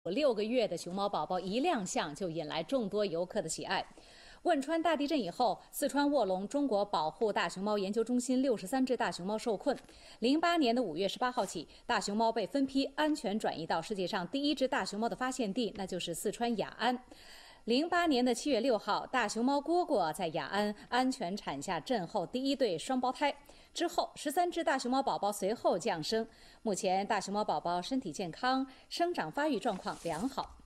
6个月的熊猫宝宝一亮相就引来众多游客的喜爱。汶川大地震以后，四川卧龙中国保护大熊猫研究中心63只大熊猫受困。08年的5月18号起，大熊猫被分批安全转移到世界上第1只大熊猫的发现地，那就是四川雅安。08年的7月6号，大熊猫蝈蝈在雅安安全产下震后第1对双胞胎。之后，13只大熊猫宝宝随后降生。目前，大熊猫宝宝身体健康，生长发育状况良好。